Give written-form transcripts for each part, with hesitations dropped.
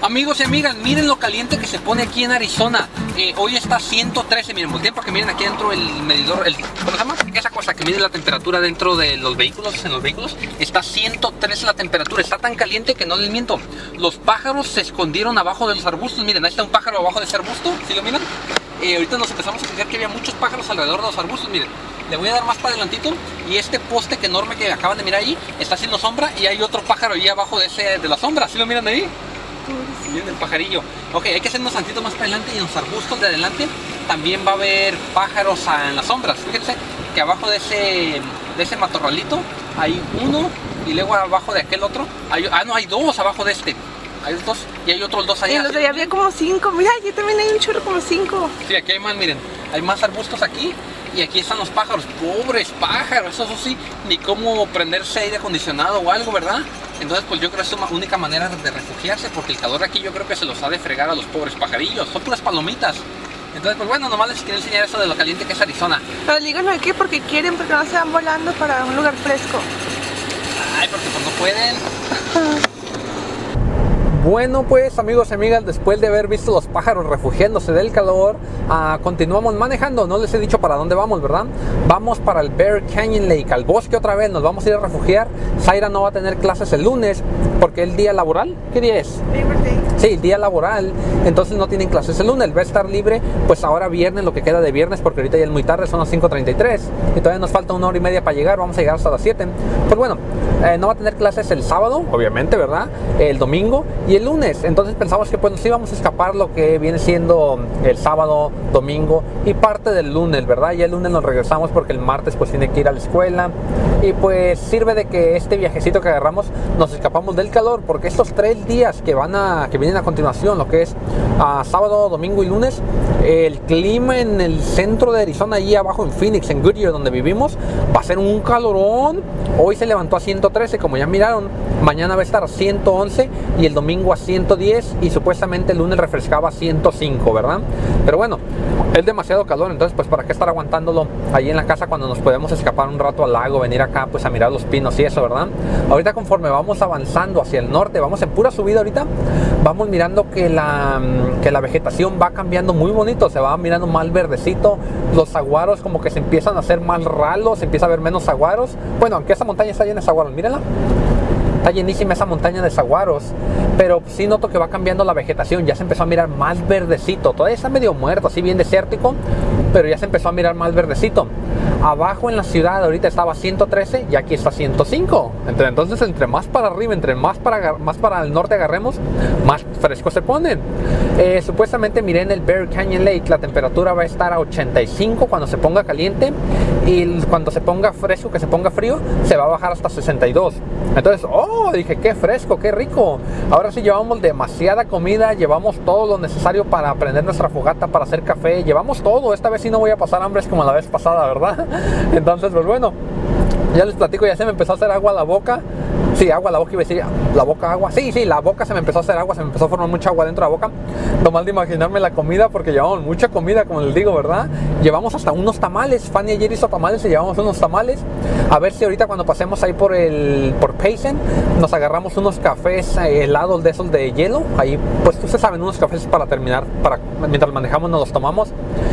Amigos y amigas, miren lo caliente que se pone aquí en Arizona. Hoy está 113, miren, volteen porque miren aquí dentro el medidor, ¿cómo se llama? Esa cosa que mide la temperatura dentro de los vehículos, está 113 la temperatura, está tan caliente que no les miento. Los pájaros se escondieron abajo de los arbustos, miren, ahí está un pájaro abajo de ese arbusto, ¿sí lo miran? Ahorita nos empezamos a fijar que había muchos pájaros alrededor de los arbustos, miren. Le voy a dar más para adelantito y este poste que enorme que acaban de mirar ahí está haciendo sombra y hay otro pájaro ahí abajo de la sombra, ¿sí lo miran ahí? Miren el pajarillo. Ok, hay que hacernos tantito más para adelante y en los arbustos de adelante también va a haber pájaros en las sombras. Fíjense que abajo de ese matorralito hay uno y luego abajo de aquel otro hay dos abajo de este. Hay dos y hay otros dos allá. Y los de allá había como 5. Mira, aquí también hay un chorro como 5. Sí, aquí hay más, miren. Hay más arbustos aquí y aquí están los pájaros. Pobres pájaros, eso sí, ni cómo prenderse aire acondicionado o algo, ¿verdad? Entonces, pues yo creo que es una única manera de refugiarse porque el calor aquí yo creo que se los ha de fregar a los pobres pajarillos. Son puras palomitas. Entonces, pues bueno, nomás les quería enseñar eso de lo caliente que es Arizona. Pero díganlo aquí porque quieren, porque no se van volando para un lugar fresco. Ay, porque pues no pueden. Bueno, pues amigos y amigas, después de haber visto los pájaros refugiándose del calor, continuamos manejando. No les he dicho para dónde vamos, ¿verdad? Vamos para el Bear Canyon Lake, al bosque otra vez. Nos vamos a ir a refugiar. Zaira no va a tener clases el lunes porque el día laboral, ¿qué día es? Labor Day. Sí, el día laboral, entonces no tienen clases el lunes. Va a estar libre, pues ahora viernes, lo que queda de viernes, porque ahorita ya es muy tarde, son las 5:33 y todavía nos falta 1 hora y media para llegar. Vamos a llegar hasta las 7. Pues bueno, no va a tener clases el sábado, obviamente, ¿verdad? El domingo y el lunes. Entonces pensamos que pues nos íbamos a escapar lo que viene siendo el sábado, domingo y parte del lunes, ¿verdad? Ya el lunes nos regresamos porque el martes pues tiene que ir a la escuela y pues sirve de que este viajecito que agarramos nos escapamos del calor, porque estos 3 días que vienen a continuación, lo que es sábado, domingo y lunes, el clima en el centro de Arizona, allí abajo en Phoenix, en Goodyear, donde vivimos, va a ser un calorón. Hoy se levantó a 113, como ya miraron. Mañana va a estar a 111 y el domingo a 110 y supuestamente el lunes refrescaba a 105, ¿verdad? Pero bueno, es demasiado calor, entonces pues para qué estar aguantándolo ahí en la casa cuando nos podemos escapar un rato al lago, venir acá pues a mirar los pinos y eso, ¿verdad? Ahorita conforme vamos avanzando hacia el norte, vamos en pura subida ahorita, vamos mirando que la vegetación va cambiando muy bonito, se va mirando más verdecito, los saguaros como que se empiezan a hacer más ralos, se empieza a ver menos saguaros. Bueno, aunque esa montaña está llena de saguaros, mírenla. Está llenísima esa montaña de saguaros, pero sí noto que va cambiando la vegetación, ya se empezó a mirar más verdecito. Todavía está medio muerto, así bien desértico, pero ya se empezó a mirar más verdecito. Abajo en la ciudad ahorita estaba 113 y aquí está 105. Entonces entre más para arriba, entre más para el norte agarremos, más fresco se pone. Supuestamente miré en el Bear Canyon Lake, la temperatura va a estar a 85 cuando se ponga caliente, y cuando se ponga fresco, que se ponga frío, se va a bajar hasta 62. Entonces, dije, qué fresco, qué rico. Ahora sí llevamos demasiada comida, llevamos todo lo necesario para prender nuestra fogata, para hacer café, llevamos todo. Esta vez sí no voy a pasar hambre como la vez pasada, ¿verdad? Entonces, pues bueno, ya les platico, ya se me empezó a hacer agua a la boca. Sí, agua a la boca, iba a decir, la boca agua. Sí, la boca se me empezó a hacer agua, se me empezó a formar mucha agua dentro de la boca. Nomás de imaginarme la comida, porque llevamos mucha comida, como les digo, ¿verdad? Llevamos hasta unos tamales. Fanny ayer hizo tamales y llevamos unos tamales. A ver si ahorita cuando pasemos ahí por Payson, nos agarramos unos cafés helados de esos de hielo. Ahí, pues ustedes saben, unos cafés para terminar, mientras manejamos nos los tomamos.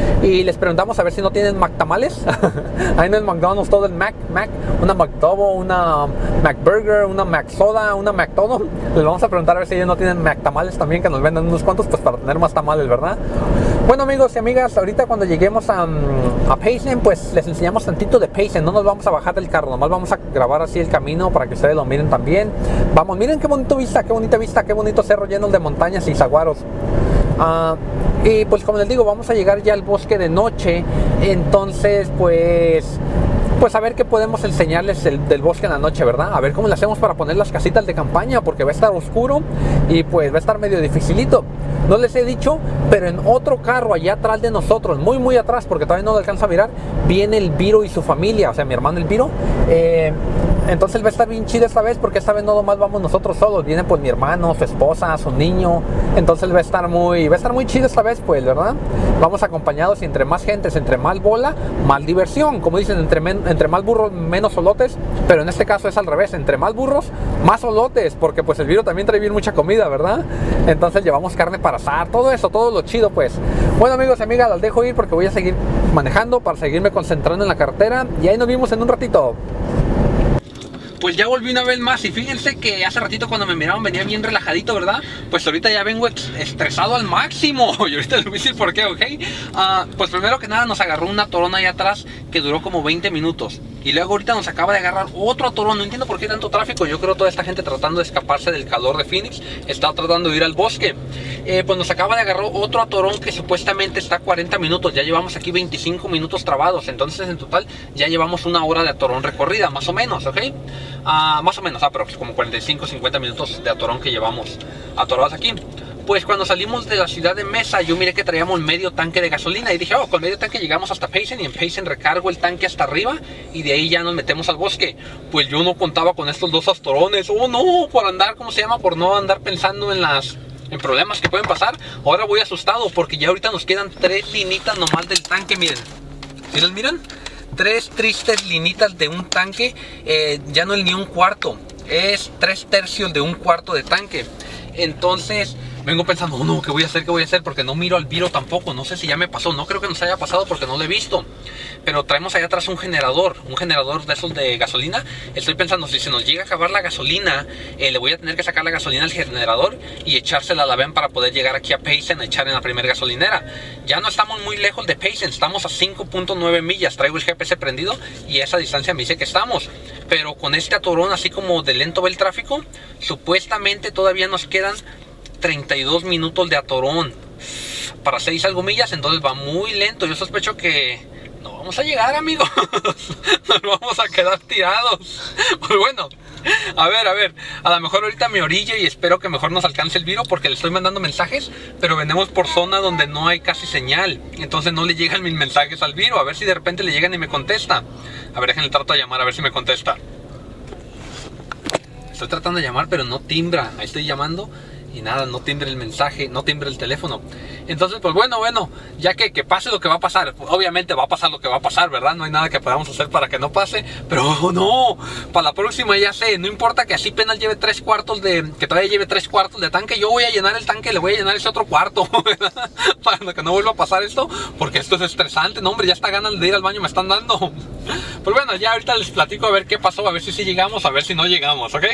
Y les preguntamos a ver si no tienen McTamales. Ahí en el McDonald's todo el Mac, una McDouble, una McBurger, una McSoda, una McTodo. Les vamos a preguntar a ver si ellos no tienen McTamales también, que nos vendan unos cuantos pues para tener más tamales, ¿verdad? Bueno, amigos y amigas, ahorita cuando lleguemos a Payson, pues les enseñamos tantito de Payson. No nos vamos a bajar del carro, nomás vamos a grabar así el camino para que ustedes lo miren también. Vamos, miren qué bonita vista, qué bonito cerro lleno de montañas y saguaros. Y pues como les digo, vamos a llegar ya al bosque de noche. Entonces pues a ver qué podemos enseñarles del bosque en la noche, ¿verdad? A ver cómo le hacemos para poner las casitas de campaña, porque va a estar oscuro y pues va a estar medio dificilito. no les he dicho, pero en otro carro allá atrás de nosotros, muy atrás, porque todavía no lo alcanzo a mirar, viene el Viro y su familia, o sea, mi hermano el Viro. Entonces va a estar bien chido esta vez, porque esta vez no nomás vamos nosotros solos, viene pues mi hermano, su esposa, su niño. Entonces va a estar muy chido esta vez, pues, ¿verdad? Vamos acompañados y entre más gentes, entre más bola, más diversión. Como dicen, entre más burros, menos solotes, pero en este caso es al revés, entre más burros, más solotes, porque pues el Viro también trae bien mucha comida, ¿verdad? Entonces llevamos carne para asar, todo eso, todo lo chido, pues. Bueno, amigos y amigas, las dejo ir porque voy a seguir manejando para seguirme concentrando en la carretera y ahí nos vemos en un ratito. Pues ya volví una vez más y fíjense que hace ratito cuando me miraron venía bien relajadito, ¿verdad? Pues ahorita ya vengo estresado al máximo y ahorita les voy a decir por qué, ¿ok? Pues primero que nada nos agarró una atorón ahí atrás que duró como 20 minutos y luego ahorita nos acaba de agarrar otro atorón. No entiendo por qué tanto tráfico. Yo creo toda esta gente tratando de escaparse del calor de Phoenix está tratando de ir al bosque. Pues nos acaba de agarrar otro atorón que supuestamente está 40 minutos. Ya llevamos aquí 25 minutos trabados. Entonces en total ya llevamos una hora de atorón recorrida, más o menos, ¿ok? Más o menos, pero como 45-50 minutos de atorón que llevamos atorados aquí. Pues cuando salimos de la ciudad de Mesa, yo miré que traíamos medio tanque de gasolina y dije, oh, con medio tanque llegamos hasta Payson y en Payson recargo el tanque hasta arriba y de ahí ya nos metemos al bosque. Pues yo no contaba con estos dos atorones. Oh no, por andar, ¿cómo se llama? Por no andar pensando en problemas que pueden pasar. Ahora voy asustado porque ya ahorita nos quedan 3 linitas nomás del tanque, miren. ¿Sí las miran? 3 tristes linitas de un tanque, ya no es ni un cuarto, es 3/3 de un cuarto de tanque. Entonces vengo pensando, oh, no, ¿qué voy a hacer? ¿Qué voy a hacer? Porque no miro al Viro tampoco, no sé si ya me pasó, no creo que nos haya pasado porque no lo he visto. Pero traemos allá atrás un generador de esos de gasolina. Estoy pensando, si se nos llega a acabar la gasolina, le voy a tener que sacar la gasolina al generador y echársela a la van para poder llegar aquí a Payson a echar en la primera gasolinera. Ya no estamos muy lejos de Payson, estamos a 5.9 millas, traigo el GPS prendido y a esa distancia me dice que estamos. Pero con este atorón así como de lento va el tráfico, supuestamente todavía nos quedan 32 minutos de atorón para 6 algo millas, entonces va muy lento. Yo sospecho que no vamos a llegar, amigos. Nos vamos a quedar tirados. Pues bueno, a ver, a lo mejor ahorita me orillo y espero que mejor nos alcance el Viro porque le estoy mandando mensajes, pero venimos por zona donde no hay casi señal, entonces no le llegan mis mensajes al Viro. A ver si de repente le llegan y me contesta. A ver, déjenle trato de llamar a ver si me contesta. Estoy tratando de llamar pero no timbra. Ahí estoy llamando y nada, no timbra el mensaje, no timbra el teléfono. Entonces pues bueno, ya que pase lo que va a pasar. Obviamente va a pasar lo que va a pasar, ¿verdad? No hay nada que podamos hacer para que no pase. Pero no, para la próxima ya sé, no importa que así penal lleve 3/4 que todavía lleve 3/4 de tanque. Yo voy a llenar el tanque, le voy a llenar ese otro cuarto, ¿verdad? Para que no vuelva a pasar esto, porque esto es estresante. No, hombre, ya está ganas de ir al baño me están dando. Pues bueno, ya ahorita les platico a ver qué pasó, a ver si sí llegamos, a ver si no llegamos, ¿ok?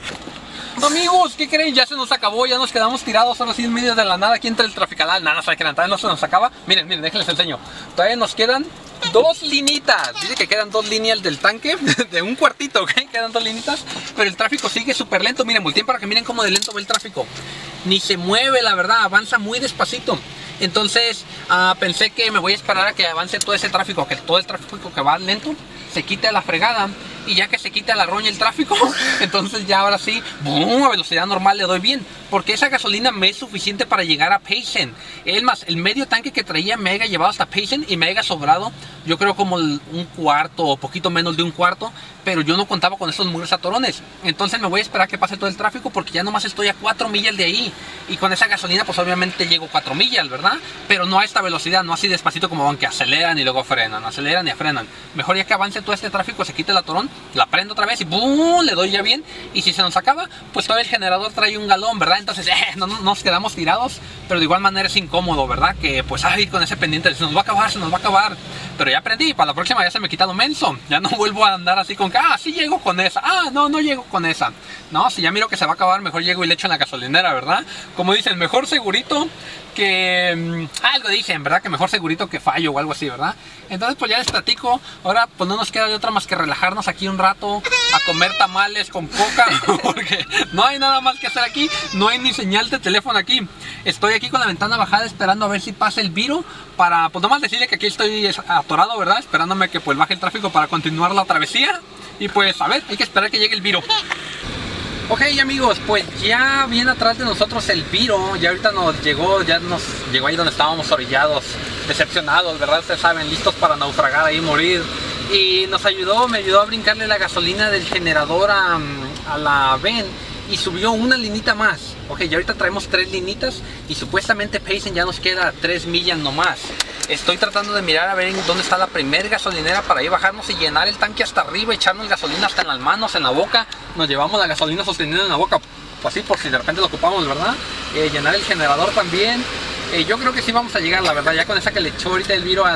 Amigos, ¿qué creen? Ya se nos acabó, ya nos quedamos tirados ahora sí en medio de la nada aquí entre el traficalal. Nada, sabe que todavía no se nos acaba. Miren, déjenles enseño. Todavía nos quedan 2 linitas. Dice que quedan 2 líneas del tanque, de un cuartito, ¿ok? Quedan 2 linitas, pero el tráfico sigue súper lento. Miren, volteen para que miren cómo de lento va el tráfico. Ni se mueve, la verdad, avanza muy despacito. Entonces pensé que me voy a esperar a que avance todo ese tráfico, que todo el tráfico que va lento se quite a la fregada. Y ya que se quita la roña el tráfico, entonces ya ahora sí, ¡boom!, a velocidad normal le doy bien. Porque esa gasolina me es suficiente para llegar a Payson. Es más, el medio tanque que traía me haya llevado hasta Payson y me haya sobrado, yo creo como un cuarto o poquito menos de un cuarto. Pero yo no contaba con esos muros atorones. Entonces me voy a esperar a que pase todo el tráfico porque ya nomás estoy a 4 millas de ahí. Y con esa gasolina pues obviamente llego 4 millas, ¿verdad? Pero no a esta velocidad, no así despacito como van que aceleran y luego frenan, aceleran y frenan. Mejor ya que avance todo este tráfico, se quite el atorón, la prendo otra vez y ¡boom!, le doy ya bien. Y si se nos acaba, pues todavía el generador trae un galón, ¿verdad? Entonces no nos quedamos tirados, pero de igual manera es incómodo, ¿verdad? Que pues ir con ese pendiente, se nos va a acabar, se nos va a acabar. Pero ya aprendí, para la próxima ya se me quita lo menso. Ya no vuelvo a andar así con que, sí llego con esa, no llego con esa. No, si ya miro que se va a acabar, mejor llego y le echo en la gasolinera, ¿verdad? Como dicen, mejor segurito que... algo dicen, ¿verdad? Que mejor segurito que fallo o algo así, ¿verdad? Entonces pues ya les platico. Ahora pues no nos queda de otra más que relajarnos aquí un rato, a comer tamales con coca, porque no hay nada más que hacer aquí. No hay ni señal de teléfono aquí. Estoy aquí con la ventana bajada esperando a ver si pasa el Viro, para pues nomás decirle que aquí estoy atorado, ¿verdad? Esperándome que pues baje el tráfico para continuar la travesía. Y pues a ver, hay que esperar que llegue el Viro. Ok, amigos, pues ya viene atrás de nosotros el Viro. Ya ahorita nos llegó ahí donde estábamos orillados, decepcionados, ¿verdad? Ustedes saben, listos para naufragar ahí, morir. Y me ayudó a brincarle la gasolina del generador a la VEN y subió una linita más. Ok, ya ahorita traemos 3 linitas y supuestamente Payson ya nos queda 3 millas nomás. Estoy tratando de mirar a ver en dónde está la primer gasolinera para ahí bajarnos y llenar el tanque hasta arriba, echarnos gasolina hasta en las manos, en la boca. Nos llevamos la gasolina sostenida en la boca, pues así por si de repente lo ocupamos, ¿verdad? Llenar el generador también. Yo creo que sí vamos a llegar, la verdad, ya con esa que le echó ahorita el Viro a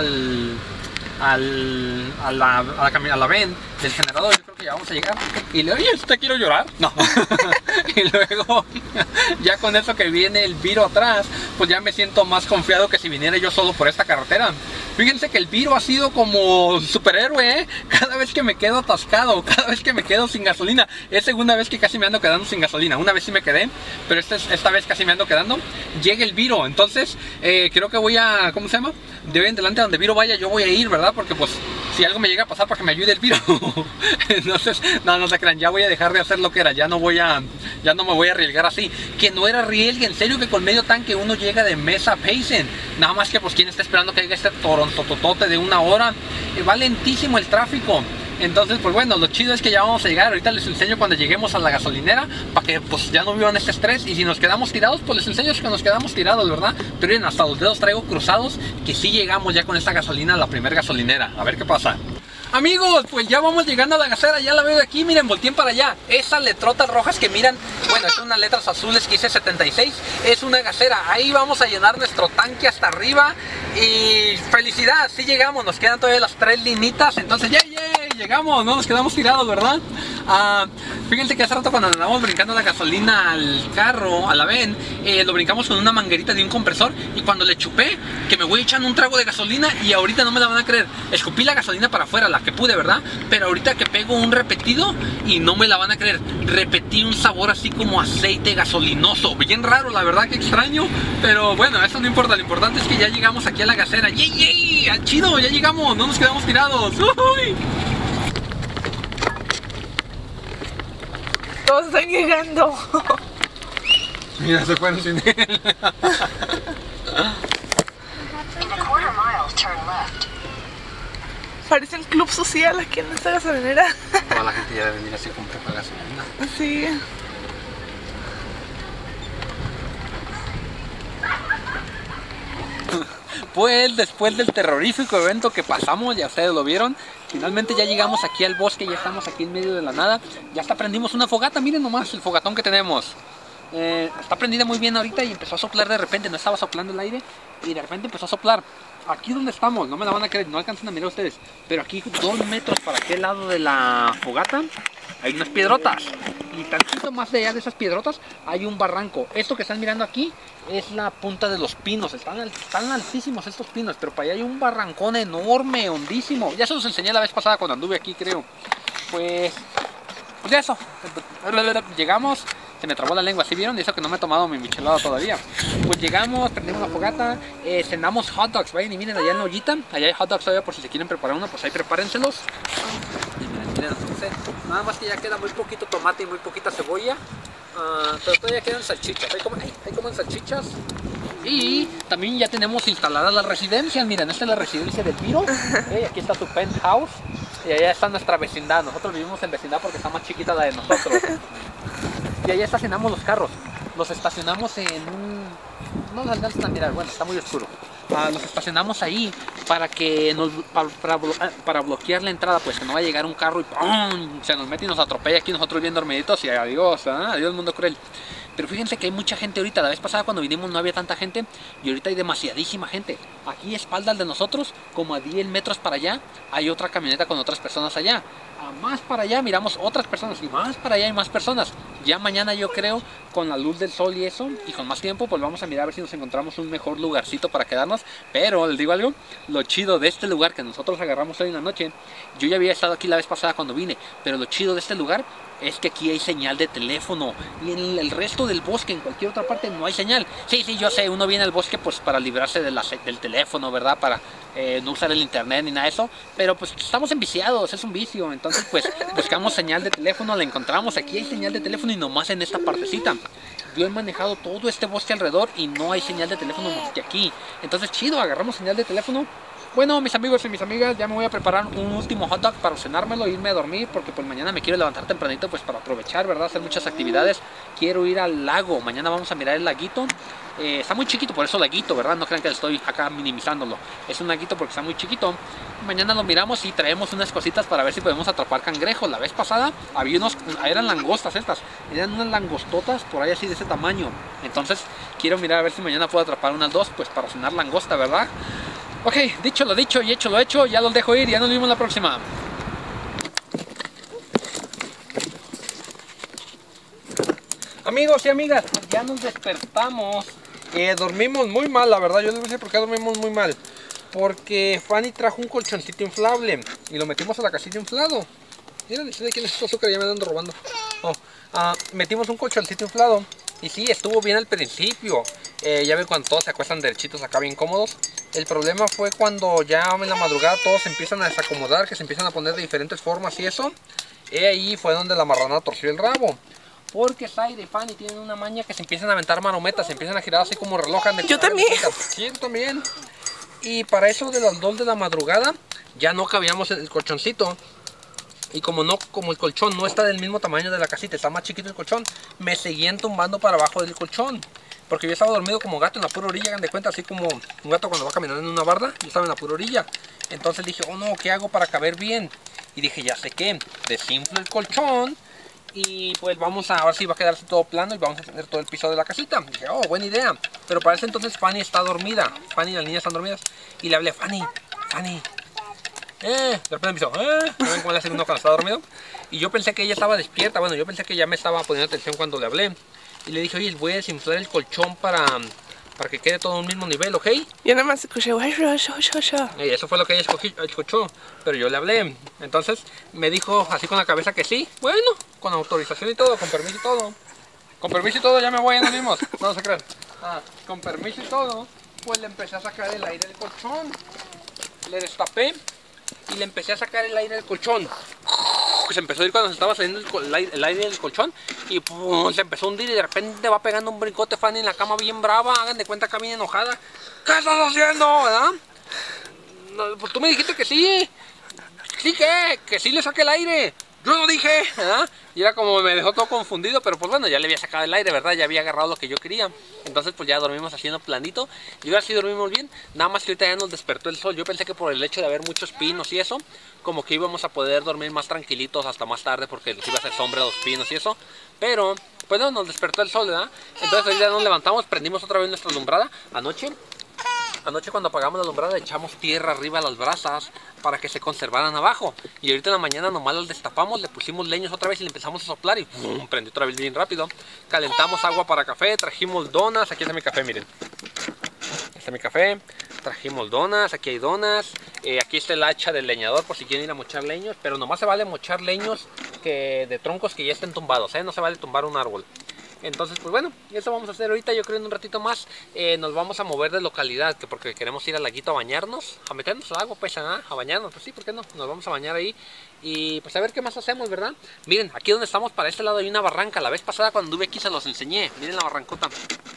la VEN del generador, yo creo que ya vamos a llegar. Y le oye, ¿usted quiero llorar? No. Y luego, ya con eso que viene el Viro atrás, pues ya me siento más confiado que si viniera yo solo por esta carretera. Fíjense que el Viro ha sido como superhéroe, ¿eh? Cada vez que me quedo atascado, cada vez que me quedo sin gasolina. Es segunda vez que casi me ando quedando sin gasolina. Una vez sí me quedé, pero esta vez casi me ando quedando. Llega el Viro, entonces creo que voy a, ¿cómo se llama? De hoy en adelante donde Viro vaya yo voy a ir, ¿verdad? Porque pues si algo me llega a pasar para que me ayude el Viro. Entonces, no se crean, ya voy a dejar de hacer lo que era, ya no me voy a arriesgar así. Que no era riesgo, en serio que con medio tanque uno llega de Mesa a Payson. Nada más que pues quien está esperando que haya este torontotote de 1 hora. Va lentísimo el tráfico. Entonces, pues bueno, lo chido es que ya vamos a llegar. Ahorita les enseño cuando lleguemos a la gasolinera, para que pues ya no vivan este estrés. Y si nos quedamos tirados, pues les enseño que nos quedamos tirados, ¿verdad? Pero miren, hasta los dedos traigo cruzados, que sí llegamos ya con esta gasolina a la primera gasolinera. A ver qué pasa. Amigos, pues ya vamos llegando a la gasera, ya la veo de aquí, miren, volteen para allá. Esas letrotas rojas que miran, bueno, son unas letras azules que dice 76, es una gasera. Ahí vamos a llenar nuestro tanque hasta arriba y felicidad, sí llegamos, nos quedan todavía las 3 linitas, entonces ya llegamos, no nos quedamos tirados, ¿verdad? Fíjense que hace rato cuando andamos brincando la gasolina al carro, a la VEN, lo brincamos con una manguerita de un compresor y cuando le chupé, que me voy echando un trago de gasolina y ahorita no me la van a creer, escupí la gasolina para afuera, la que pude, ¿verdad? Pero ahorita que pego un repetido y no me la van a creer, repetí un sabor así como aceite gasolinoso, bien raro, la verdad, que extraño, pero bueno, eso no importa, lo importante es que ya llegamos aquí a la gasera. ¡Yey! ¡Chido! Ya llegamos, no nos quedamos tirados. ¡Uy! Todos están llegando. Mira, se fueron sin él. Parece un club social aquí en esta gasolinera. Toda la gente ya debe venir así a comprar gasolina. Sí. Pues después del terrorífico evento que pasamos, ya ustedes lo vieron, finalmente ya llegamos aquí al bosque, ya estamos aquí en medio de la nada. Ya hasta prendimos una fogata, miren nomás el fogatón que tenemos. Está prendida muy bien ahorita y empezó a soplar de repente, no estaba soplando el aire y de repente empezó a soplar. Aquí donde estamos, no me la van a creer, no alcanzan a mirar ustedes, pero aquí 2 metros para aquel lado de la fogata hay unas piedrotas y tantito más allá de esas piedrotas hay un barranco. Esto que están mirando aquí es la punta de los pinos, están altísimos estos pinos, pero para allá hay un barrancón enorme, hondísimo. Ya se los enseñé la vez pasada cuando anduve aquí, creo. Pues ya eso, llegamos. Se me trabó la lengua, ¿sí vieron? Y eso que no me he tomado mi michelada todavía. Pues llegamos, prendimos la fogata, cenamos hot dogs, vayan y miren allá en la ollita. Allá hay hot dogs todavía por si se quieren preparar uno, pues ahí prepárenselos. Y miren, nada más que ya queda muy poquito tomate y muy poquita cebolla. Pero todavía quedan salchichas, ahí comen salchichas. Y también ya tenemos instaladas las residencias, miren, esta es la residencia del Viro. Aquí está su penthouse. Y allá está nuestra vecindad, nosotros vivimos en vecindad porque está más chiquita la de nosotros. Y allá estacionamos los carros, los estacionamos en un... no nos alcanzan a mirar, bueno, está muy oscuro. Los estacionamos ahí para que para bloquear la entrada, pues que no va a llegar un carro y ¡pum! Se nos mete y nos atropella aquí nosotros bien dormiditos y adiós, adiós mundo cruel. Pero fíjense que hay mucha gente ahorita, la vez pasada cuando vinimos no había tanta gente y ahorita hay demasiadísima gente. Aquí a espaldas de nosotros, como a 10 metros para allá, hay otra camioneta con otras personas allá. A más para allá miramos otras personas y más para allá hay más personas. Ya mañana yo creo, con la luz del sol y eso, y con más tiempo, pues vamos a mirar a ver si nos encontramos un mejor lugarcito para quedarnos. Pero les digo algo, lo chido de este lugar que nosotros agarramos hoy en la noche, yo ya había estado aquí la vez pasada cuando vine, pero lo chido de este lugar es que aquí hay señal de teléfono y en el resto del bosque, en cualquier otra parte, no hay señal. Sí, yo sé, uno viene al bosque pues para librarse de del teléfono, ¿verdad? Para no usar el internet ni nada de eso, pero pues estamos enviciados, es un vicio. Entonces Entonces pues buscamos señal de teléfono, la encontramos, aquí hay señal de teléfono y nomás en esta partecita. Yo he manejado todo este bosque alrededor y no hay señal de teléfono más que aquí. Entonces chido, agarramos señal de teléfono. Bueno, mis amigos y mis amigas, ya me voy a preparar un último hot dog para cenármelo e irme a dormir, porque pues mañana me quiero levantar tempranito pues para aprovechar, ¿verdad? Hacer muchas actividades. Quiero ir al lago, mañana vamos a mirar el laguito. Está muy chiquito, por eso laguito, ¿verdad? No crean que estoy acá minimizándolo. Es un laguito porque está muy chiquito. Mañana lo miramos y traemos unas cositas para ver si podemos atrapar cangrejos. La vez pasada había eran langostas estas, eran unas langostotas por ahí así de ese tamaño. Entonces quiero mirar a ver si mañana puedo atrapar unas dos, pues para cenar langosta, ¿verdad? Ok, dicho lo dicho y hecho lo hecho, ya los dejo ir, ya nos vemos la próxima. Amigos y amigas, pues ya nos despertamos. Dormimos muy mal, la verdad. Yo les voy a decir por qué dormimos muy mal. Porque Fanny trajo un colchoncito inflable y lo metimos a la casita inflado. Miren, ¿de quién es este azúcar? Ya me ando robando. Metimos un colchoncito inflado. Y sí, estuvo bien al principio. Ya ven cuando todos se acuestan derechitos acá bien cómodos. El problema fue cuando ya en la madrugada todos se empiezan a desacomodar, que se empiezan a poner de diferentes formas y eso. Ahí fue donde la marrana torció el rabo. Porque Zaire y Fanny tienen una maña que se empiezan a aventar marometas, se empiezan a girar así como reloj. Yo también. Sí, yo también. Y para eso de las 2 de la madrugada ya no cabíamos en el colchoncito. Y como el colchón no está del mismo tamaño de la casita, está más chiquito el colchón, me seguían tumbando para abajo del colchón. Porque yo estaba dormido como gato en la pura orilla, hagan de cuenta, así como un gato cuando va caminando en una barda, yo estaba en la pura orilla. Entonces dije, oh no, ¿qué hago para caber bien? Y dije, ya sé qué, desinflo el colchón y pues vamos a ver si va a quedarse todo plano y vamos a tener todo el piso de la casita. Y dije, oh, buena idea. Pero para ese entonces Fanny está dormida, Fanny y las niñas están dormidas. Y le hablé, Fanny. De repente empezó, ¿no ven cómo le hace uno cuando está dormido? Y yo pensé que ella estaba despierta, bueno, yo pensé que ya me estaba poniendo atención cuando le hablé. Y le dije, oye, voy a desinflar el colchón para que quede todo a un mismo nivel, ¿ok? Yo nada más escuché, Y eso fue lo que ella escuchó, pero yo le hablé. Entonces me dijo así con la cabeza que sí, bueno, con autorización y todo, con permiso y todo. Con permiso y todo, ya me voy, ya nos vimos, no se crean. Con permiso y todo, pues le empecé a sacar el aire del colchón. Le destapé y le empecé a sacar el aire del colchón. Se empezó a ir cuando se estaba saliendo el aire del colchón y ¡pum! Se empezó a hundir y de repente va pegando un brincote Fanny en la cama bien brava. Hagan de cuenta acá bien enojada. ¿Qué estás haciendo? ¿Verdad? No, pues tú me dijiste que sí. Sí, que sí le saque el aire. Yo lo dije, ¿verdad? Y era como me dejó todo confundido, pero pues bueno, ya le había sacado el aire, ¿verdad? Ya había agarrado lo que yo quería. Entonces pues ya dormimos haciendo planito. Y ahora sí dormimos bien. Nada más que ahorita ya nos despertó el sol. Yo pensé que por el hecho de haber muchos pinos y eso, como que íbamos a poder dormir más tranquilitos hasta más tarde porque nos iba a hacer sombra a los pinos y eso. Pero pues no, nos despertó el sol, ¿verdad? Entonces ahorita nos levantamos, prendimos otra vez nuestra alumbrada. Anoche cuando apagamos la alumbrada echamos tierra arriba a las brasas para que se conservaran abajo. Y ahorita en la mañana nomás las destapamos, le pusimos leños otra vez y le empezamos a soplar y ¡pum! Prendió otra vez bien rápido. Calentamos agua para café, trajimos donas, aquí está mi café, miren. Aquí está mi café, trajimos donas, aquí hay donas. Aquí está el hacha del leñador por si quieren ir a mochar leños, pero nomás se vale mochar leños de troncos que ya estén tumbados, no se vale tumbar un árbol. Entonces pues bueno, eso vamos a hacer ahorita. Yo creo en un ratito más nos vamos a mover de localidad, porque queremos ir al laguito a bañarnos, a meternos al agua pues, a bañarnos, pues sí, ¿por qué no? Nos vamos a bañar ahí y pues a ver qué más hacemos, ¿verdad? Miren, aquí donde estamos para este lado hay una barranca. La vez pasada cuando anduve aquí se los enseñé, miren la barrancota.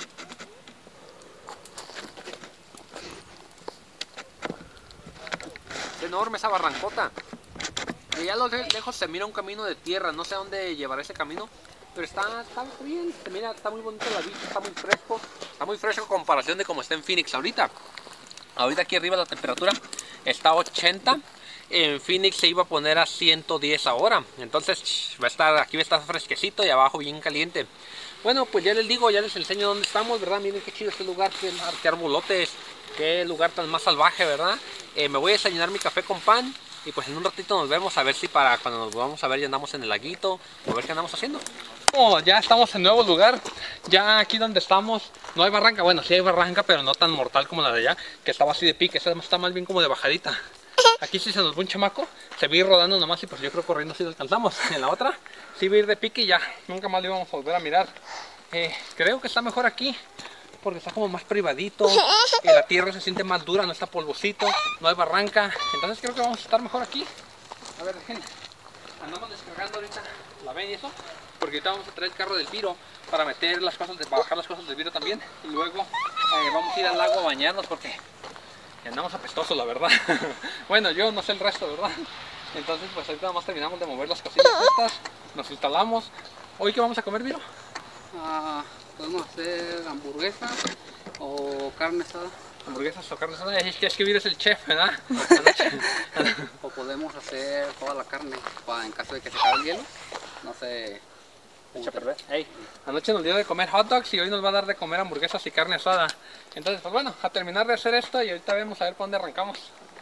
Es enorme esa barrancota. Y allá a lo lejos se mira un camino de tierra, no sé a dónde llevará ese camino. Pero está bien, se mira, está muy bonito la vista, está muy fresco en comparación de como está en Phoenix ahorita. Ahorita aquí arriba la temperatura está a 80, en Phoenix se iba a poner a 110 ahora. Entonces aquí va a estar fresquecito y abajo bien caliente. Bueno, pues ya les digo, ya les enseño dónde estamos, ¿verdad? Miren qué chido este lugar, qué arbolotes, qué lugar tan más salvaje, ¿verdad? Me voy a desayunar mi café con pan. Y pues en un ratito nos vemos a ver si para cuando nos vamos a ver ya andamos en el laguito o a ver qué andamos haciendo. Oh, ya estamos en nuevo lugar. Ya aquí donde estamos no hay barranca. Bueno, sí hay barranca, pero no tan mortal como la de allá, que estaba así de pique. Esa está más bien como de bajadita. Aquí sí se nos va un chamaco, se va a ir rodando nomás y pues yo creo corriendo si lo alcanzamos. En la otra sí va a ir de pique y ya nunca más lo íbamos a volver a mirar. Creo que está mejor aquí, porque está como más privadito, la tierra se siente más dura, no está polvosito, no hay barranca, entonces creo que vamos a estar mejor aquí. A ver, déjenme. andamos descargando ahorita la ven y eso, porque ahorita vamos a traer el carro del Viro para meter las cosas, para bajar las cosas del Viro también, y luego vamos a ir al lago a bañarnos porque andamos apestosos, la verdad. Bueno, yo no sé el resto, ¿verdad? Entonces pues ahorita nomás terminamos de mover las cosillas estas, nos instalamos. ¿Hoy qué vamos a comer, Viro? Podemos hacer hamburguesas o carne asada. Hamburguesas o carne asada, es que Viro es el chef, ¿verdad? O podemos hacer toda la carne en caso de que se acabe el hielo. No sé. Echa a perder. Hey, anoche nos dio de comer hot dogs y hoy nos va a dar de comer hamburguesas y carne asada. Entonces, pues bueno, a terminar de hacer esto y ahorita vemos a ver por dónde arrancamos.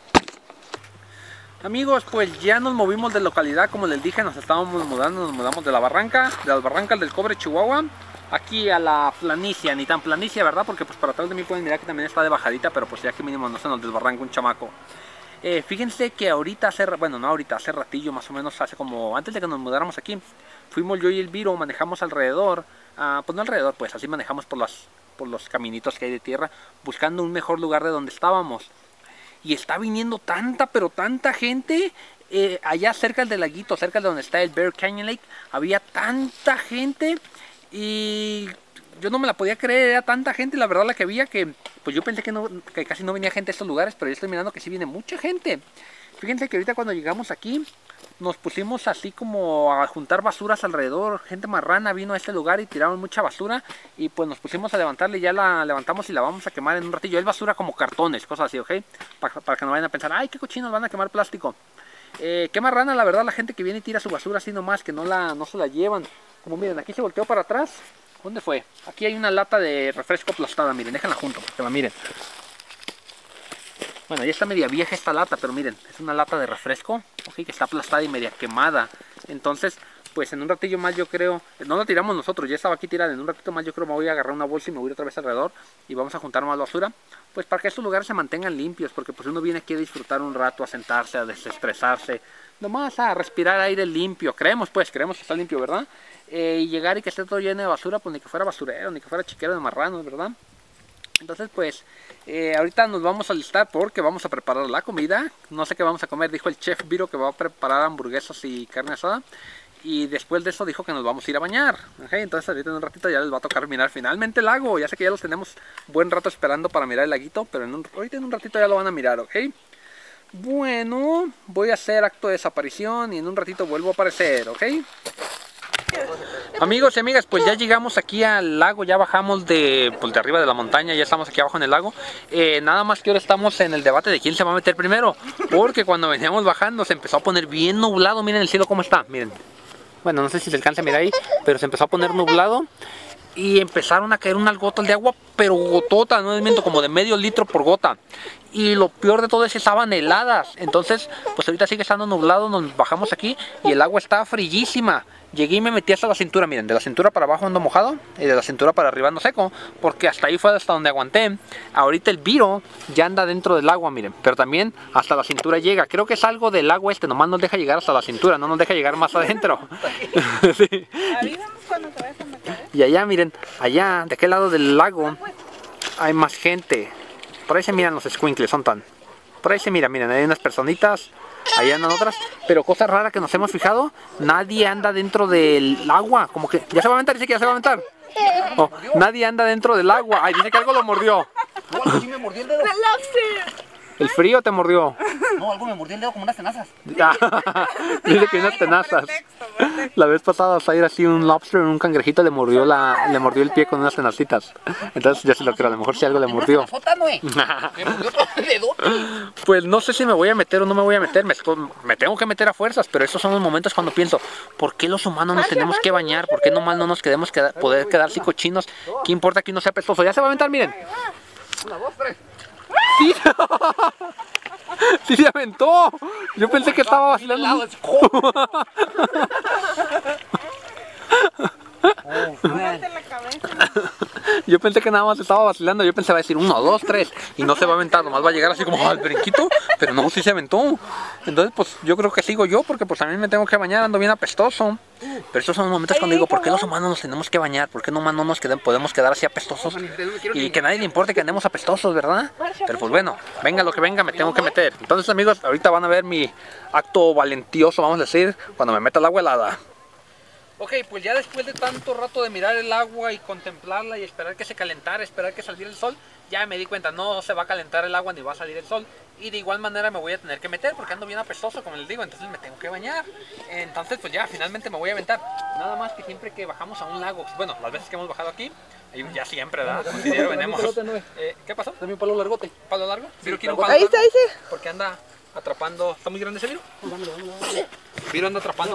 Amigos, pues ya nos movimos de localidad, como les dije, nos estábamos mudando, nos mudamos de las barrancas del Cobre, Chihuahua, aquí a la planicie, ni tan planicie, ¿verdad? Porque pues para atrás de mí pueden mirar que también está de bajadita, pero pues ya que mínimo no se nos desbarranca un chamaco. Fíjense que ahorita, hace ratillo más o menos, hace como, antes de que nos mudáramos aquí, fuimos yo y el Viro, manejamos alrededor, pues no alrededor, pues así manejamos por los caminitos que hay de tierra, buscando un mejor lugar de donde estábamos. Y está viniendo pero tanta gente, allá cerca del laguito, cerca de donde está el Bear Canyon Lake, había tanta gente y yo no me la podía creer, era tanta gente la verdad la que había que pues yo pensé que casi no venía gente a estos lugares, pero yo estoy mirando que sí viene mucha gente. Fíjense que ahorita cuando llegamos aquí nos pusimos así como a juntar basuras alrededor, gente marrana vino a este lugar y tiraron mucha basura y pues nos pusimos a levantarle, ya la levantamos y la vamos a quemar en un ratillo. Es basura como cartones, cosas así, ¿ok? Para que no vayan a pensar, ay, qué cochinos, van a quemar plástico. Qué marrana la verdad la gente que viene y tira su basura así nomás, que no se la llevan. Como miren, aquí se volteó para atrás. ¿Dónde fue? Aquí hay una lata de refresco aplastada, miren, déjenla junto, para que la miren. Bueno, ya está media vieja esta lata, pero miren, es una lata de refresco, okay, que está aplastada y media quemada. Entonces, pues en un ratillo más yo creo, no la tiramos nosotros, ya estaba aquí tirada, en un ratito más yo creo me voy a agarrar una bolsa y me voy a ir otra vez alrededor y vamos a juntar más basura, pues para que estos lugares se mantengan limpios, porque pues uno viene aquí a disfrutar un rato, a sentarse, a desestresarse, nomás a respirar aire limpio, creemos que está limpio, ¿verdad? Y llegar y que esté todo lleno de basura, pues ni que fuera basurero, ni que fuera chiquero de marranos, ¿verdad? Entonces pues ahorita nos vamos a alistar porque vamos a preparar la comida. No sé qué vamos a comer, dijo el chef Viro que va a preparar hamburguesas y carne asada. Y después de eso dijo que nos vamos a ir a bañar, okay, entonces ahorita en un ratito ya les va a tocar mirar finalmente el lago. Ya sé que ya los tenemos buen rato esperando para mirar el laguito, pero ahorita en un ratito ya lo van a mirar, ¿ok? Bueno, voy a hacer acto de desaparición y en un ratito vuelvo a aparecer, ¿ok? Amigos y amigas, pues ya llegamos aquí al lago, ya bajamos de arriba de la montaña, ya estamos aquí abajo en el lago. Nada más que ahora estamos en el debate de quién se va a meter primero, porque cuando veníamos bajando se empezó a poner bien nublado. Miren el cielo cómo está, miren. Bueno, no sé si se alcanza a mirar ahí, pero se empezó a poner nublado y empezaron a caer unas gotas de agua, pero gotota, no es miento, como de medio litro por gota. Y lo peor de todo es que estaban heladas. Entonces, pues ahorita sigue estando nublado, nos bajamos aquí y el agua está frillísima. Llegué y me metí hasta la cintura, miren, de la cintura para abajo ando mojado y de la cintura para arriba ando seco, porque hasta ahí fue hasta donde aguanté. Ahorita el Viro ya anda dentro del agua, miren, pero también hasta la cintura llega. Creo que es algo del agua nomás nos deja llegar hasta la cintura, no nos deja llegar más adentro. Sí. Y allá, miren, allá, de aquel lado del lago, hay más gente. Por ahí se miran los squinkles, son tan... Por ahí se miran, miren, hay unas personitas, allá andan otras, pero cosa rara que nos hemos fijado, nadie anda dentro del agua, como que... Ya se va a aventar, dice que ya se va a aventar. Oh, nadie anda dentro del agua. Ay, dice que algo lo mordió. No, algo sí me mordió el dedo. ¿El frío te mordió? No, algo me mordió el dedo como unas tenazas. Dice que unas tenazas. La vez pasada a ir así un lobster, un cangrejito le mordió el pie con unas tenacitas. Entonces ya se lo creo, a lo mejor si algo le mordió. Me mordió todo el dedo. Pues no sé si me voy a meter o no me voy a meter, me tengo que meter a fuerzas, pero esos son los momentos cuando pienso, ¿por qué los humanos nos tenemos que bañar? ¿Por qué nomás no nos poder quedar así cochinos? ¿Qué importa que uno sea pestoso? Ya se va a aventar, miren. 1, 2, 3. ¡Sí! ¡Sí se aventó! Yo pensé que estaba vacilando. Yo pensé que nada más estaba vacilando, yo pensé va a decir 1, 2, 3 y no se va a aventar, nomás va a llegar así como al brinquito, pero no, sí se aventó. Entonces pues yo creo que sigo yo porque pues también me tengo que bañar, ando bien apestoso. Pero estos son los momentos cuando digo, ¿por qué los humanos nos tenemos que bañar? ¿Por qué no nos podemos quedar así apestosos? Y que a nadie le importe que andemos apestosos, ¿verdad? Pero pues bueno, venga lo que venga, me tengo que meter. Entonces amigos, ahorita van a ver mi acto valentioso, vamos a decir, cuando me meta el agua helada. Ok, pues ya después de tanto rato de mirar el agua y contemplarla y esperar que se calentara, esperar que saliera el sol, ya me di cuenta, no se va a calentar el agua ni va a salir el sol. Y de igual manera me voy a tener que meter porque ando bien apestoso, como les digo, entonces me tengo que bañar. Entonces pues ya finalmente me voy a aventar. Nada más que siempre que bajamos a un lago, bueno, las veces que hemos bajado aquí, ya siempre, ¿verdad? Considero, venimos. ¿Qué pasó? Dame un palo largote. ¿Palo largo? Ahí está, ahí está. Porque anda atrapando. ¿Está muy grande ese Viro? Viro anda atrapando.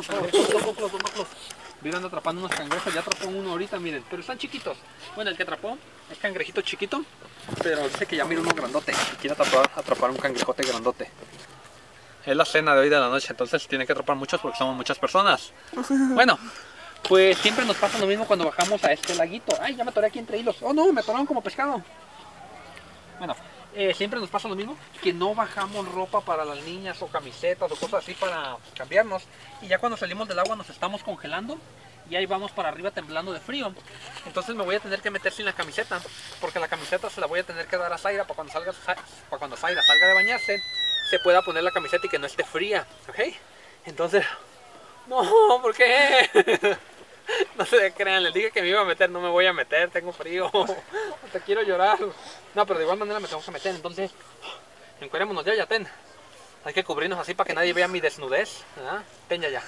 Viro anda atrapando unos cangrejos, ya atrapó uno ahorita, miren, pero están chiquitos. Bueno, el que atrapó es cangrejito chiquito, pero dice que ya mira uno grandote. Quiere atrapar un cangrejote grandote. Es la cena de hoy de la noche, entonces tiene que atrapar muchos porque somos muchas personas. Bueno, pues siempre nos pasa lo mismo cuando bajamos a este laguito. Ay, ya me atoré aquí entre hilos. Oh no, me atoraron como pescado. Bueno, siempre nos pasa lo mismo, que no bajamos ropa para las niñas o camisetas o cosas así para cambiarnos. Y ya cuando salimos del agua nos estamos congelando y ahí vamos para arriba temblando de frío. Entonces me voy a tener que meter sin la camiseta, porque la camiseta se la voy a tener que dar a Zaira para cuando Zaira salga de bañarse, se pueda poner la camiseta y que no esté fría, ¿ok? Entonces, no, ¿por qué? No se crean, les dije que me iba a meter, no me voy a meter, tengo frío, te quiero llorar. No, pero de igual manera me tengo que meter, entonces, encuérémonos ya, ten. Hay que cubrirnos así para que nadie vea mi desnudez, ¿verdad? Ten ya.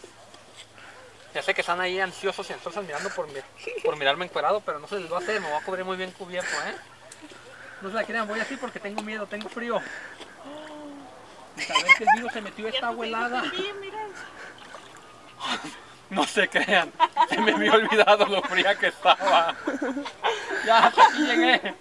Ya sé que están ahí ansiosos y ansiosas mirando por mirarme encuerado, pero no se les va a hacer, me voy a cubrir muy bien cubierto, ¿eh? No se la crean, voy así porque tengo miedo, tengo frío. A ver que el virus se metió esta agua helada. No se crean, se me había olvidado lo fría que estaba. Ya, hasta aquí llegué.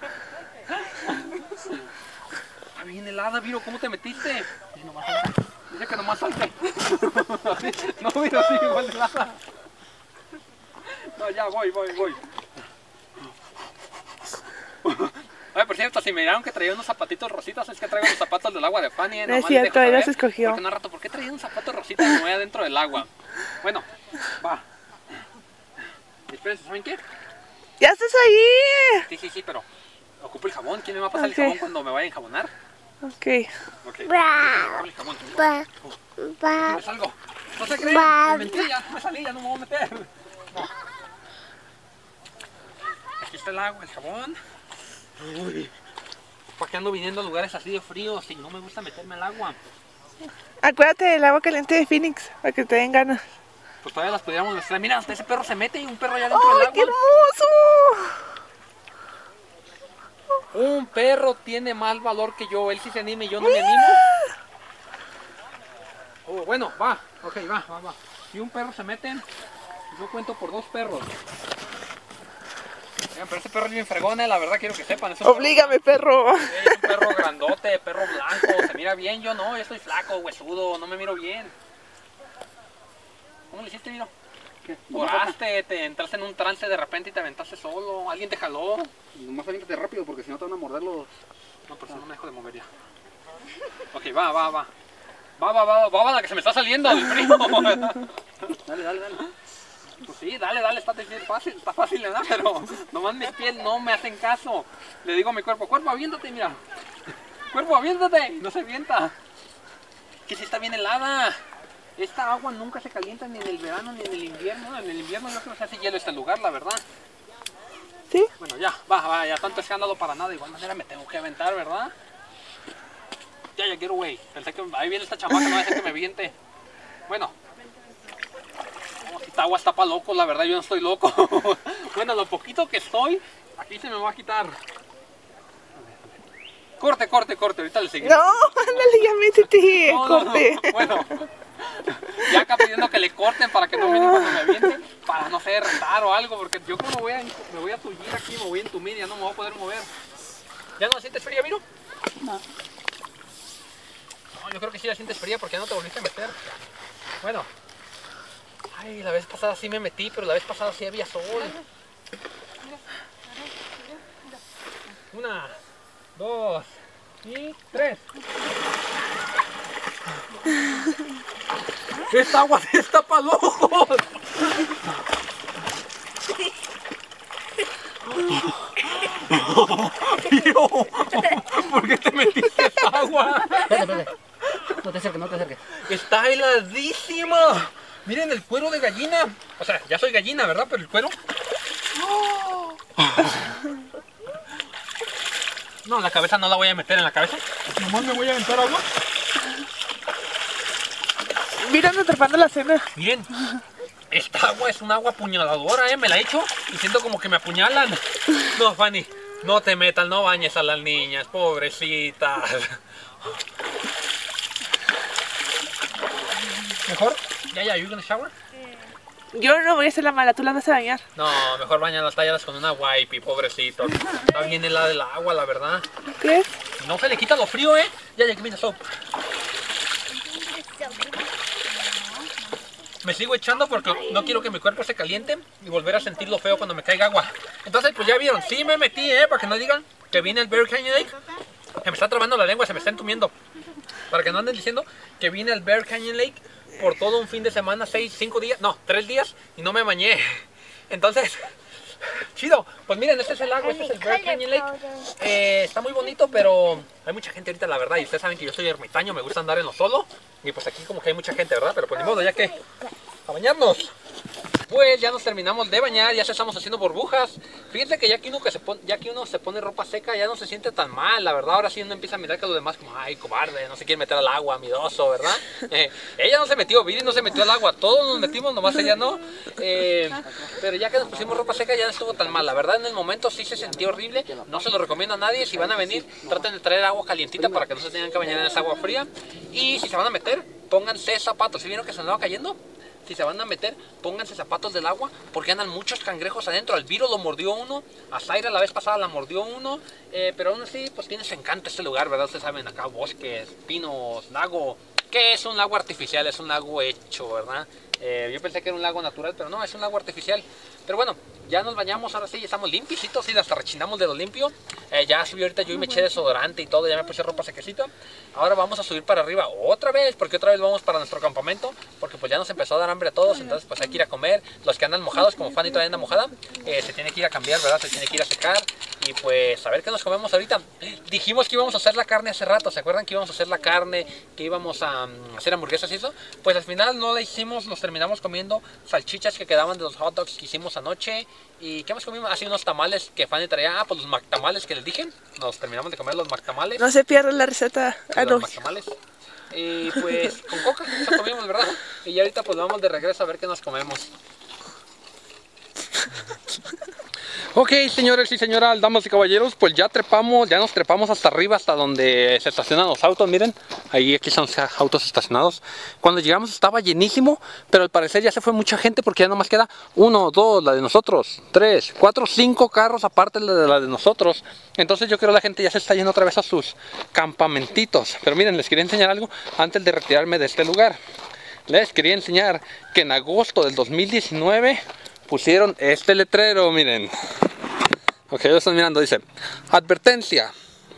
Está bien helada, Viro, ¿cómo te metiste? Dice que nomás salte. No, Viro, sí, igual de helada. No, ya, voy. Oye, por cierto, si me miraron que traía unos zapatitos rositas, es que traigo los zapatos del agua de Fanny. No es cierto, él los escogió. Porque no, rato, ¿por qué traía unos zapatos rositas y me voy adentro del agua? Bueno, va. Espérense, ¿saben qué? ¡Ya estás ahí! Sí, pero ocupo el jabón. ¿Quién me va a pasar el jabón cuando me vaya a enjabonar? Ok. El jabón. ¿Me salgo? No se creen, mentira, ya me salí, ya no me voy a meter. No. Aquí está el agua, el jabón. Uy, ¿por qué ando viniendo a lugares así de fríos si no me gusta meterme al agua? Acuérdate del agua caliente de Phoenix, para que te den ganas. Pues todavía las pudiéramos mezclar. Mira, hasta ese perro se mete y un perro allá dentro del agua. ¡Qué hermoso! Un perro tiene más valor que yo. Él sí se anima y yo no me animo. Oh, bueno, va. Ok, va. Y un perro se mete. Yo cuento por 2 perros. Pero ese perro es bien fregón, la verdad quiero que sepan. Es un Oblígame, perro. Es un perro grandote, perro blanco, se mira bien. Yo no, yo estoy flaco, huesudo, no me miro bien. ¿Cómo le hiciste, Miro? Oraste, te entraste en un trance de repente y te aventaste solo. ¿Alguien te jaló? Nomás aviéntate rápido porque si no te van a morder los... No, pero si no me dejo de mover ya. Ok, va. Va, la que se me está saliendo del frío. Dale. Pues sí, dale, está fácil, ¿verdad? Pero nomás mis pies no me hacen caso. Le digo a mi cuerpo, aviéntate, mira. Cuerpo, aviéntate. No se avienta. Que si está bien helada. Esta agua nunca se calienta ni en el verano ni en el invierno. En el invierno yo creo que se hace hielo este lugar, la verdad. ¿Sí? Bueno, ya, va, ya tanto escándalo para nada. De igual manera me tengo que aventar, ¿verdad? Ya, get away. Pensé que ahí viene esta chamaca, no va a hacer que me viente. Bueno. Esta agua está pa' loco, la verdad yo no estoy loco. Bueno, lo poquito que estoy, aquí se me va a quitar. Corte, ahorita le seguimos. No, ándale, ya métete, corte. No. Bueno, ya acá pidiendo que le corten para que no miren cuando me avienten, para no sé, retar o algo, porque yo como me voy a tullir aquí, me voy a entumir, ya no me voy a poder mover. ¿Ya no sientes fría, Viro? No, yo creo que sí la sientes fría porque ya no te volviste a meter. Bueno. Ay, la vez pasada sí me metí, pero la vez pasada sí había sol. 1, 2 y 3. Esta agua sí está para los ojos. Tío, ¿por qué te metiste esa agua? Espérate. No te acerques. Está heladísima. Miren el cuero de gallina. O sea, ya soy gallina, ¿verdad? Pero el cuero. No, la cabeza no la voy a meter en la cabeza. Nomás me voy a aventar agua. Mira, ando atrapando la cena. Miren, esta agua es un agua apuñaladora, me la he hecho y siento como que me apuñalan. No, Fanny, no te metas, no bañes a las niñas, pobrecitas. Mejor, ya, you gonna shower? Yo no voy a hacer la mala, tú la vas a bañar. No, mejor baña las talladas con una wipey, pobrecito. Está bien helada el agua, la verdad. ¿Qué? No se le quita lo frío, Ya, give me the soap. Me sigo echando porque no quiero que mi cuerpo se caliente y volver a sentir lo feo cuando me caiga agua. Entonces, pues ya vieron, sí me metí, para que no digan que vine al Bear Canyon Lake. Se me está trabando la lengua, se me está entumiendo. Para que no anden diciendo que vine al Bear Canyon Lake por todo un fin de semana, 5 días, no, 3 días y no me bañé. Entonces, chido. Pues miren, este es el lago, este es el Bear Canyon Lake. Está muy bonito, pero hay mucha gente ahorita, la verdad. Y ustedes saben que yo soy ermitaño, me gusta andar en lo solo. Y pues aquí como que hay mucha gente, ¿verdad? Pero pues ni modo, ya que a bañarnos. Pues ya nos terminamos de bañar, ya se estamos haciendo burbujas. Fíjense que ya que uno se pone ropa seca ya no se siente tan mal, la verdad. Ahora sí uno empieza a mirar que los demás como, ay, cobarde, no se quiere meter al agua, miedoso, ¿verdad? Ella no se metió, Viri no se metió al agua, todos nos metimos, nomás ella no. Pero ya que nos pusimos ropa seca ya no estuvo tan mal, la verdad en el momento sí se sintió horrible. No se lo recomiendo a nadie, si van a venir traten de traer agua calientita para que no se tengan que bañar en esa agua fría. Y si se van a meter, pónganse zapatos. ¿Sí vieron que se andaba cayendo? Si se van a meter, pónganse zapatos del agua porque andan muchos cangrejos adentro. Al Viro lo mordió uno, a Zaira la vez pasada la mordió uno, pero aún así pues tiene su encanto este lugar, ¿verdad? Ustedes saben, acá bosques, pinos, lago, que es un lago artificial, es un lago hecho, ¿verdad? Yo pensé que era un lago natural, pero no, es un lago artificial. Pero bueno, ya nos bañamos, ahora sí, ya estamos limpiecitos, sí, hasta rechinamos de lo limpio. Ya subí ahorita yo y me eché desodorante y todo, ya me puse ropa sequecita. Ahora vamos a subir para arriba otra vez, porque otra vez vamos para nuestro campamento, porque pues ya nos empezó a dar hambre a todos, entonces pues hay que ir a comer. Los que andan mojados, como Fanny todavía anda mojada, se tiene que ir a cambiar, ¿verdad? Se tiene que ir a secar y pues a ver qué nos comemos ahorita. Dijimos que íbamos a hacer la carne hace rato, ¿se acuerdan que íbamos a hacer la carne, que íbamos a hacer hamburguesas y eso? Pues al final no la hicimos, nos terminamos comiendo salchichas que quedaban de los hot dogs que hicimos anoche. ¿Y qué más comimos? Así unos tamales que Fanny traía. Pues los mactamales que les dije. Nos terminamos de comer los mactamales. No se pierdan la receta. Los mactamales. Y pues con coca, eso comimos, ¿verdad? Y ya ahorita pues vamos de regreso a ver qué nos comemos. Ok, señores y señoras, damas y caballeros, pues ya nos trepamos hasta arriba, hasta donde se estacionan los autos, miren, aquí están los autos estacionados. Cuando llegamos estaba llenísimo, pero al parecer ya se fue mucha gente porque ya nomás queda 1, 2, la de nosotros, 3, 4, 5 carros aparte de la de nosotros. Entonces yo creo que la gente ya se está yendo otra vez a sus campamentitos. Pero miren, les quería enseñar algo antes de retirarme de este lugar. Les quería enseñar que en agosto del 2019 pusieron este letrero, miren. Ok, lo están mirando, dice: advertencia.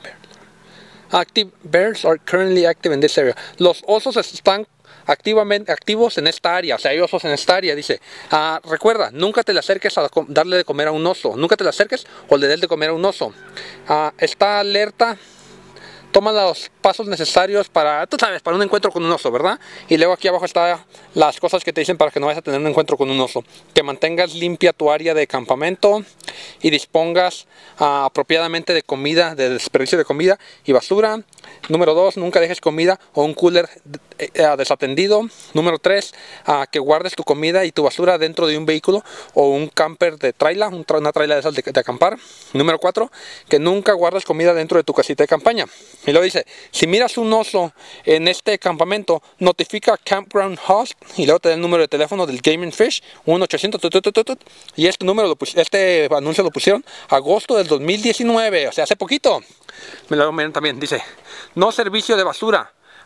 Bears are currently active in this area. Los osos están activos en esta área, o sea, hay osos en esta área, dice. Recuerda, nunca te le acerques a darle de comer a un oso. Nunca te le acerques o le des de comer a un oso. Está alerta. Toma los pasos necesarios para, tú sabes, para un encuentro con un oso, ¿verdad? Y luego aquí abajo están las cosas que te dicen para que no vayas a tener un encuentro con un oso. Que mantengas limpia tu área de campamento y dispongas apropiadamente de comida, de desperdicio de comida y basura. Número 2, nunca dejes comida o un cooler desatendido. Número 3, que guardes tu comida y tu basura dentro de un vehículo o un camper de trailer, una trailer de esas de acampar. Número 4, que nunca guardes comida dentro de tu casita de campaña. Y luego dice: si miras un oso en este campamento, notifica a Campground Host, y luego te da el número de teléfono del Game and Fish, 1-800 y este anuncio lo pusieron agosto del 2019, o sea, hace poquito. Me lo miren también, dice: no servicio de basura.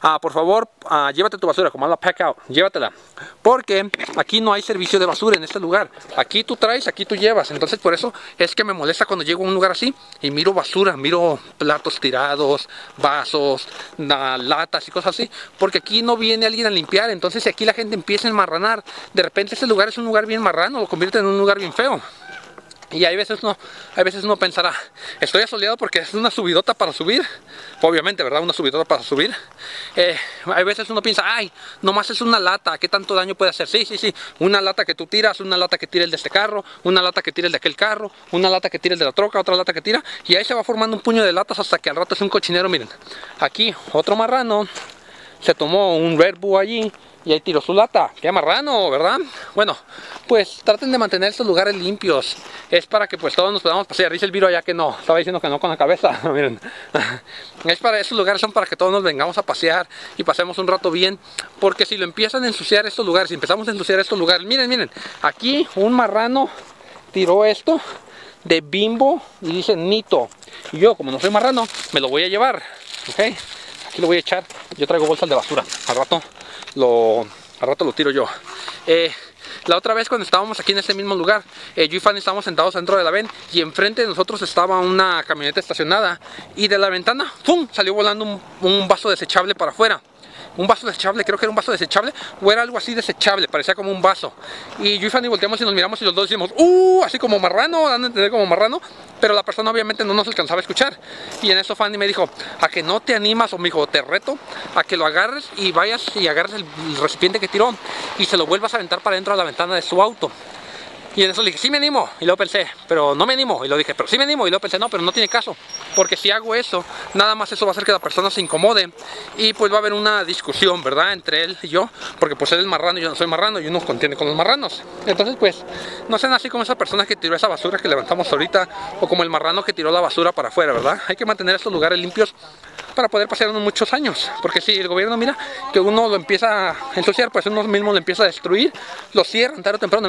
por favor, llévate tu basura, como habla pack out, llévatela. Porque aquí no hay servicio de basura en este lugar. Aquí tú traes, aquí tú llevas. Entonces por eso es que me molesta cuando llego a un lugar así y miro basura, miro platos tirados, vasos, latas y cosas así. Porque aquí no viene alguien a limpiar. Entonces si aquí la gente empieza a enmarranar, de repente este lugar es un lugar bien marrano, lo convierte en un lugar bien feo. Y hay veces uno pensará, estoy asoleado porque es una subidota para subir. Obviamente, ¿verdad? Una subidota para subir. Hay veces uno piensa, ay, nomás es una lata, ¿qué tanto daño puede hacer? Sí. Una lata que tú tiras, una lata que tira el de este carro, una lata que tira el de aquel carro, una lata que tira el de la troca, otra lata que tira. Y ahí se va formando un puño de latas hasta que al rato es un cochinero. Miren, aquí otro marrano se tomó un Red Bull allí y ahí tiró su lata. ¡Qué marrano!, ¿verdad? Bueno, pues traten de mantener estos lugares limpios. Es para que pues todos nos podamos pasear. Dice el Viro allá que no. Estaba diciendo que no con la cabeza. Miren. Es para esos lugares, son para que todos nos vengamos a pasear y pasemos un rato bien. Porque si lo empiezan a ensuciar estos lugares, si empezamos a ensuciar estos lugares. Miren. Aquí un marrano tiró esto de Bimbo y dice Nito. Y yo, como no soy marrano, me lo voy a llevar. ¿Ok? Aquí lo voy a echar. Yo traigo bolsas de basura. Al rato lo tiro yo. La otra vez cuando estábamos aquí en este mismo lugar, yo y Fanny estábamos sentados dentro de la van y enfrente de nosotros estaba una camioneta estacionada y de la ventana, ¡pum!, salió volando un vaso desechable para afuera. Un vaso desechable, creo que era un vaso desechable o era algo así desechable, parecía como un vaso. Y yo y Fanny volteamos y nos miramos y los dos decimos, así como marrano, dando a entender como marrano. Pero la persona obviamente no nos alcanzaba a escuchar. Y en eso Fanny me dijo, a que no te animas, o me dijo, te reto a que lo agarres y vayas y agarres el recipiente que tiró y se lo vuelvas a aventar para dentro de la ventana de su auto. Y en eso le dije, sí me animo, y luego pensé, pero no me animo, y luego dije, pero sí me animo, y luego pensé, no, pero no tiene caso, porque si hago eso, nada más eso va a hacer que la persona se incomode, y pues va a haber una discusión, ¿verdad?, entre él y yo, porque pues él es marrano y yo no soy marrano, y uno contiene con los marranos. Entonces pues, no sean así como esa persona que tiró esa basura que levantamos ahorita, o como el marrano que tiró la basura para afuera, ¿verdad? Hay que mantener estos lugares limpios para poder pasearnos muchos años, porque si el gobierno mira que uno lo empieza a ensuciar, pues uno mismo lo empieza a destruir, lo cierran tarde o temprano.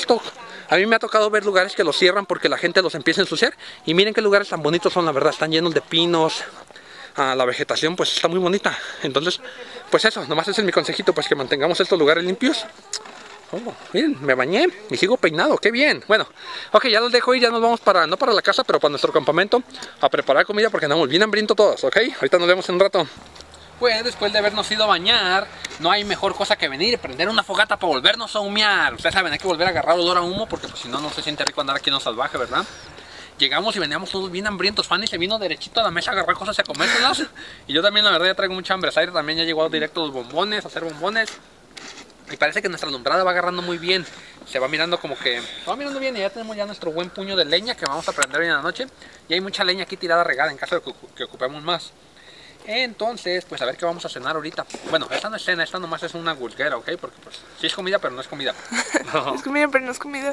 A mí me ha tocado ver lugares que los cierran porque la gente los empieza a ensuciar, y miren qué lugares tan bonitos son, la verdad, están llenos de pinos, la vegetación pues está muy bonita. Entonces pues eso, nomás ese es mi consejito, pues que mantengamos estos lugares limpios. Miren, me bañé y sigo peinado, qué bien. Bueno, ok, ya los dejo ir, ya nos vamos no para la casa, pero para nuestro campamento a preparar comida porque andamos bien hambrientos todos, ok. Ahorita nos vemos en un rato. Pues después de habernos ido a bañar, no hay mejor cosa que venir y prender una fogata para volvernos a humear. Ustedes saben, hay que volver a agarrar olor a humo porque pues si no, no se siente rico andar aquí en lo salvaje, ¿verdad? Llegamos y veníamos todos bien hambrientos. Fanny se vino derechito a la mesa a agarrar cosas y a comérselas. Y yo también, la verdad, ya traigo mucha hambre. Zaire también ya llegó directo a los bombones, a hacer bombones. Y parece que nuestra alumbrada va agarrando muy bien. Se va mirando como que... va mirando bien y ya tenemos ya nuestro buen puño de leña que vamos a prender hoy en la noche. Y hay mucha leña aquí tirada regada en caso de que ocupemos más. Entonces, pues a ver qué vamos a cenar ahorita. Bueno, esta no es cena, esta nomás es una gulguera, ¿ok? Porque pues sí es comida, pero no es comida. Es comida, pero no es comida.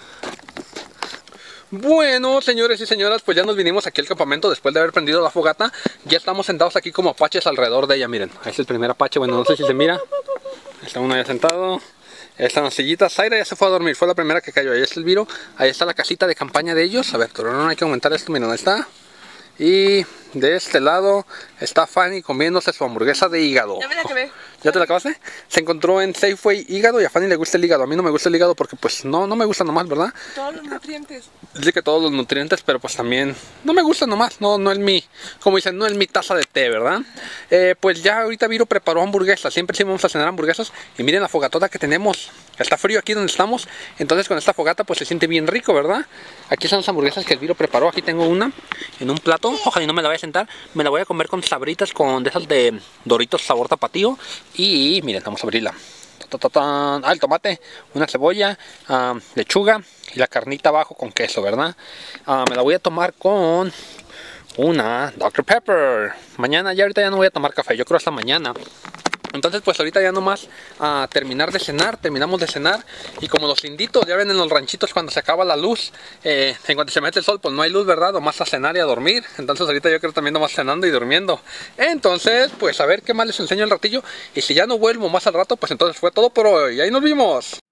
Bueno, señores y señoras, pues ya nos vinimos aquí al campamento después de haber prendido la fogata. Ya estamos sentados aquí como apaches alrededor de ella, miren. Ahí es el primer apache, bueno, no sé si se mira. Está uno ya sentado. Están las sillitas. Zaira ya se fue a dormir, fue la primera que cayó. Ahí está el Viro, ahí está la casita de campaña de ellos. A ver, pero no hay que aumentar esto, miren, ahí está. Y de este lado está Fanny comiéndose su hamburguesa de hígado. Ya me la acabé. ¿Ya te la acabaste? Se encontró en Safeway hígado y a Fanny le gusta el hígado. A mí no me gusta el hígado porque pues no me gusta nomás, ¿verdad? Todos los nutrientes. Dice que todos los nutrientes, pero pues también no me gusta nomás. No es mi, como dicen, no es mi taza de té, ¿verdad? Pues ya ahorita Viro preparó hamburguesas. Siempre sí vamos a cenar hamburguesas. Y miren la fogatota que tenemos. Está frío aquí donde estamos. Entonces con esta fogata pues se siente bien rico, ¿verdad? Aquí están las hamburguesas que el Viro preparó. Aquí tengo una en un plato. Ojalá y no me la vaya a sentar. Me la voy a comer con sabritas, con de esas de Doritos sabor tapatío. Y miren, vamos a abrirla. El tomate, una cebolla, lechuga y la carnita abajo con queso, ¿verdad? Me la voy a tomar con una Dr. Pepper. Mañana, ya ahorita ya no voy a tomar café, yo creo hasta mañana. Entonces pues ahorita ya nomás a terminamos de cenar y como los inditos ya ven en los ranchitos cuando se acaba la luz, en cuanto se mete el sol pues no hay luz, ¿verdad? Nomás a cenar y a dormir. Entonces ahorita yo creo también nomás cenando y durmiendo. Entonces pues a ver qué más les enseño el ratillo y si ya no vuelvo más al rato pues entonces fue todo por hoy. Ahí nos vimos.